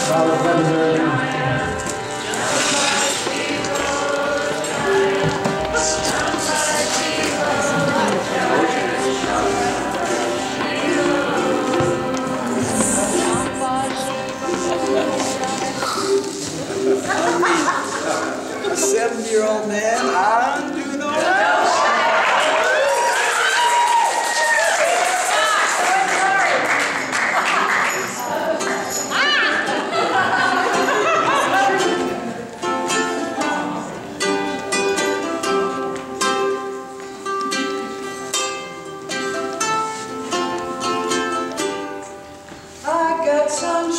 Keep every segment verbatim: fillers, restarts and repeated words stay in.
A seventy-year-old man on to the west. I got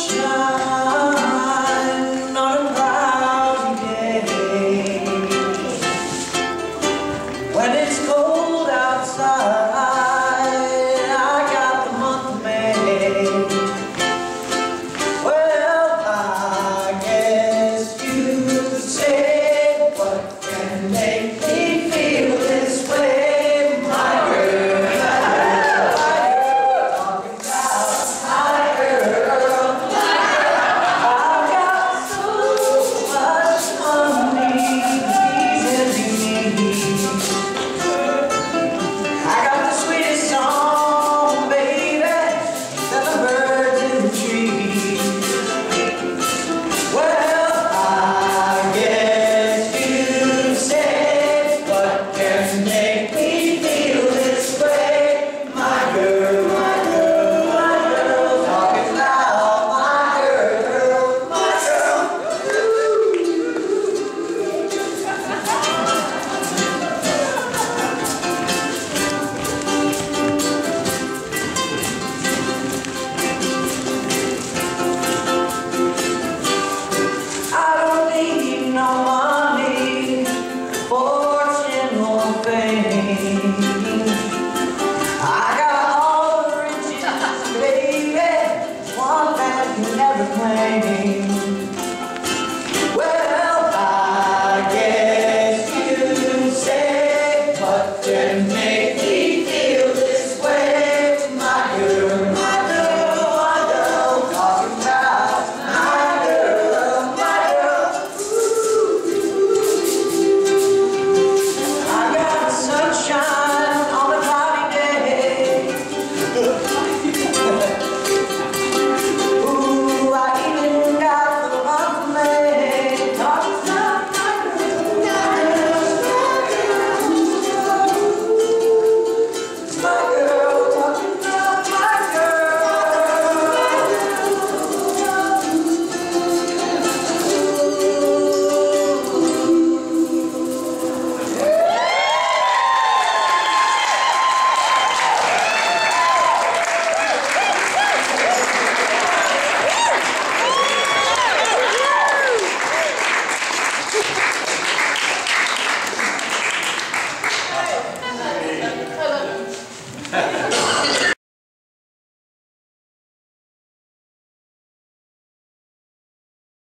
sunshine on a cloudy day. When it's cold outside, I got the month of May. Well, I guess you could say, what can make me feel this way, my girl, my girl, my girl, talking about my girl, my girl. I've got so much money, pleasing me. I got the sweetest song, baby, than the birds in the trees. Well, I guess you'd say, what can make me feel this way, my girl, my girl, my girl, talking about my girl, my girl. I don't need no money, fortune or fame. I got all the riches, baby, one man can never claim. Well, I guess you'd say, what can make